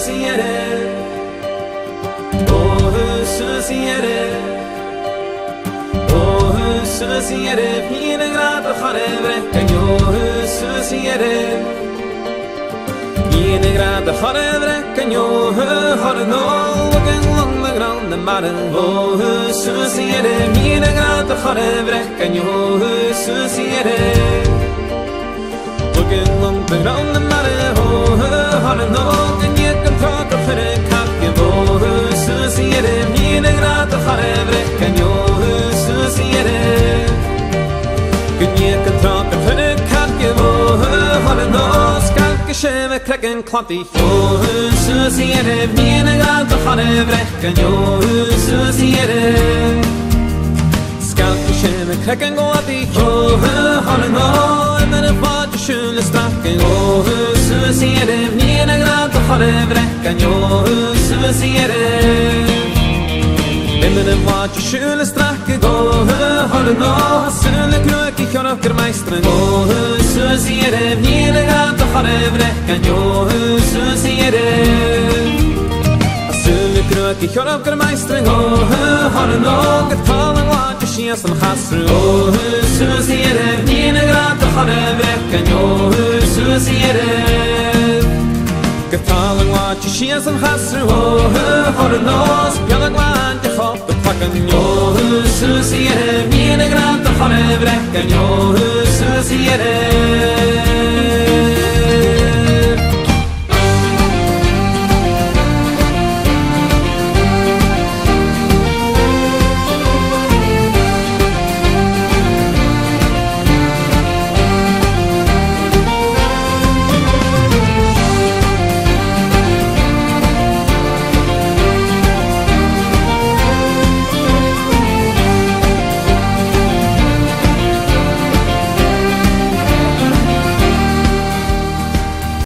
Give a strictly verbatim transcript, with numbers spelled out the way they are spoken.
Susiere, oh Susiere, oh Susiere, viene grata farebre, canyo Susiere, viene grata farebre, canyo harno, looking along the ground the matter, oh Susiere, viene grata farebre, canyo Susiere. Looking on the ground the matter, oh, harno, and you can talk of it, can't give, oh, Susiere, viene grata farebre, canyo Susiere. Can you can talk of it, can't give, oh, harno, skalke sheme cracking clanty, oh, Susiere, viene grata farebre, canyo Susiere. Skalke sheme cracking clanty, oh, harno, and then if I Schöne Stacke, oh, Susiere, viene grata farebre, canyo Susiere. In den watje schöne Stacke, oh, harno, söle kröki kjöröker meistren, oh, Susiere, viene grata farebre, canyo Susiere. Söle kröki kjöröker meistren, oh, harno, getalen watje schies en hasru, oh, Susiere, viene grata farebre, canyo Susiere. Getalen watje schies en hasru, oh, harno, spjallag watje hop de pakken, oh, Susiere, viene grata farebre, canyo Susiere.